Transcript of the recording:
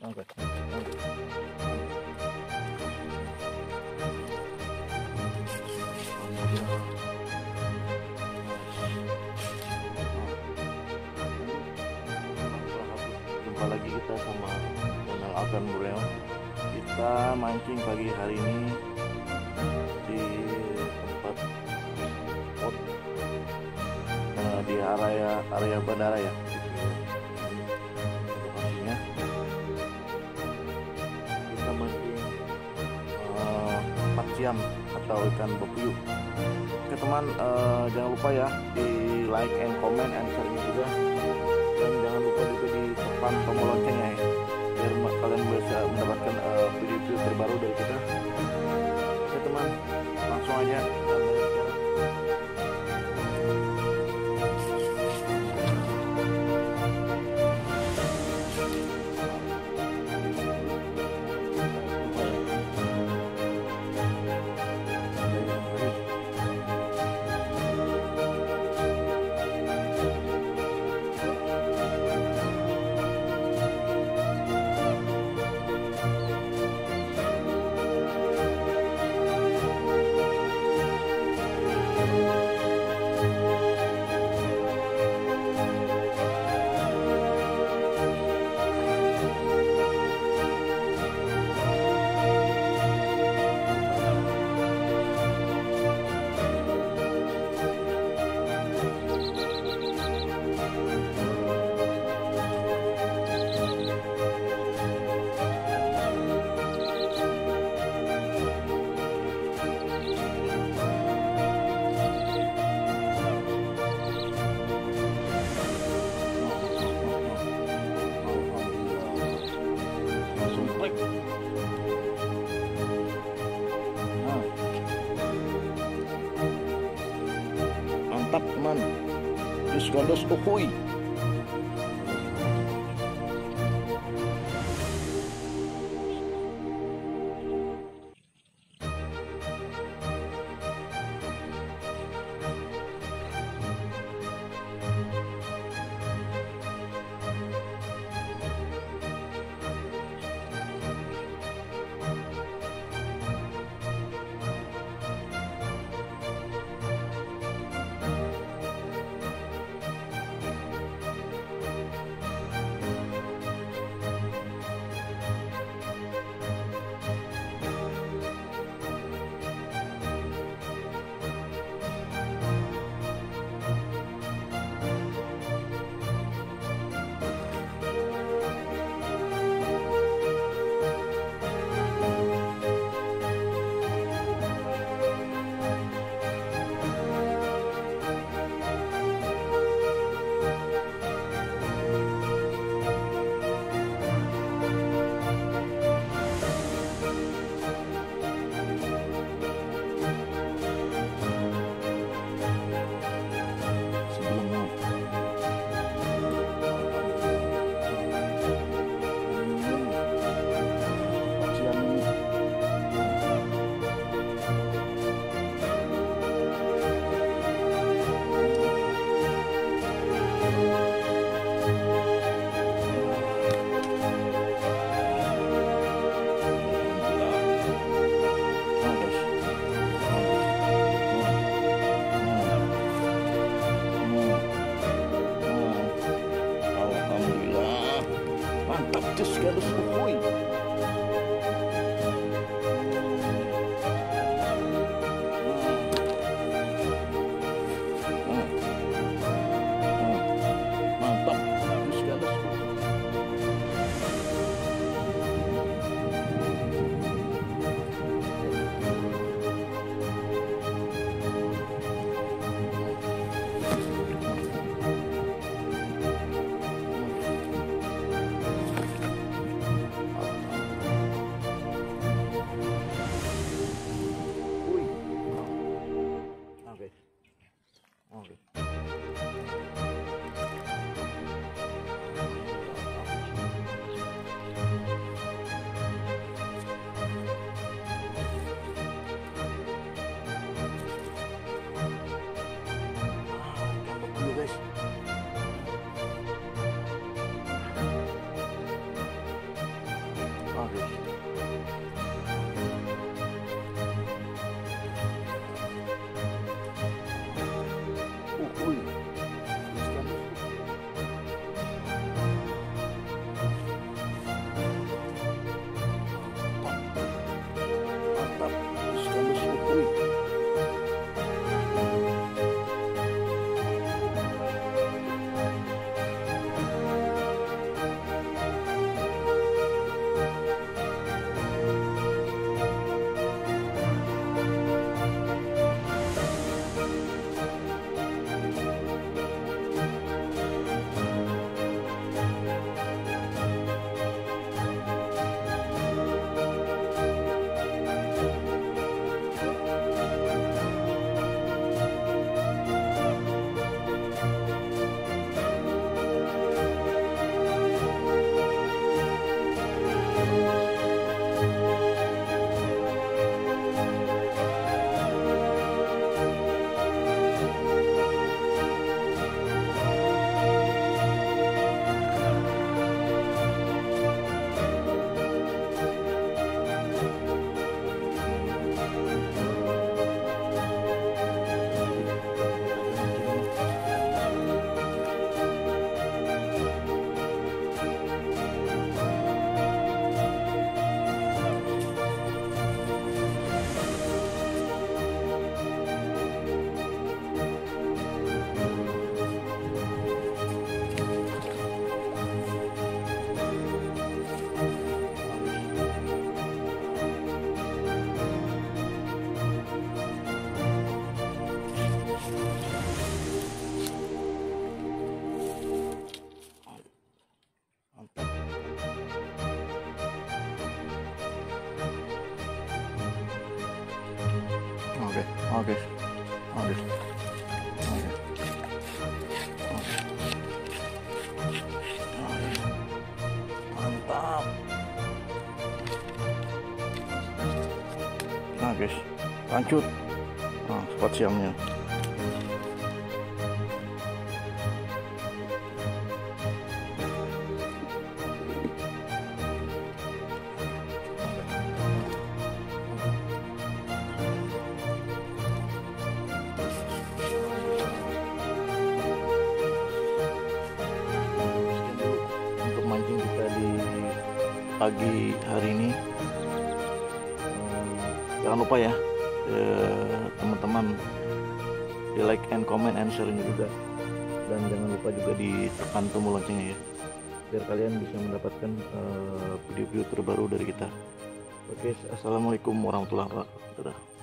Angkat. Jumpa lagi kita sama channel Alkan Borneo. Kita mancing pagi hari ini di tempat spot di area bandara ya. Lokasinya kita mancing pacian atau ikan bepuyu. Oke teman, jangan lupa ya di like and comment and share juga, dan jangan lupa juga di tekan tombol loncengnya ya, biar kalian bisa mendapatkan video-video terbaru dari kita. Oke teman, langsung aja kita belajar. Mantap teman, jus gandos ukui. Oke. Wih. Mantap. Wih. Oke, oke, oke, oke, mantap. Nah guys, lanjut. Nah, spot siangnya. Pagi hari ini, jangan lupa ya teman-teman di like and comment and sharing juga, dan jangan lupa juga ditekan tombol loncengnya ya, biar kalian bisa mendapatkan video-video terbaru dari kita. Oke, assalamualaikum warahmatullahi wabarakatuh.